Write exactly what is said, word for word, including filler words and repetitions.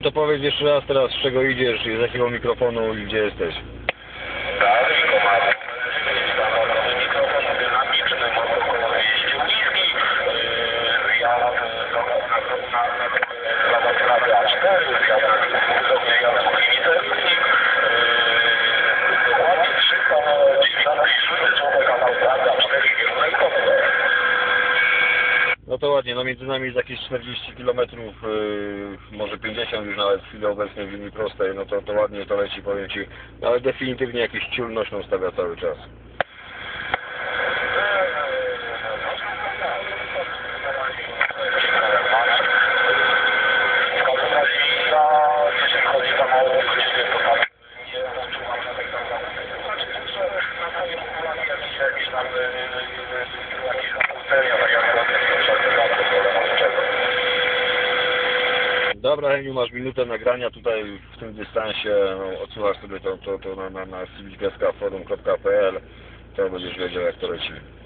To powiedz jeszcze raz teraz, z czego idziesz, z jakiego mikrofonu i gdzie jesteś. Tak, komary. Samochodowy mikrofon dynamiczny, motor około dwieście niski. Zjazd na trasę A cztery, zjazd na głównie jazd Chmielnicki. Dokładnie trzysta dziewięćdziesiąt sześć człowiek kanał A cztery, kierunek Koper. No to ładnie, no między nami jest jakieś czterdzieści kilometrów, yy, może pięćdziesiąt już nawet w chwili obecnej w linii prostej, no to, to ładnie to leci, powiem Ci, no ale definitywnie jakiś ciul nośną stawia cały czas. Jeśli chodzi tam o łuk, nie wiem, to tam nie odczuwam żadnych tam jakieś tam jakieś tam usteria, tak jak Dobra, Heniu, masz minutę nagrania tutaj w tym dystansie, no, odsłuchasz sobie to, to, to na, na, na civic deska forum kropka p l, to będziesz wiedział, jak to leci.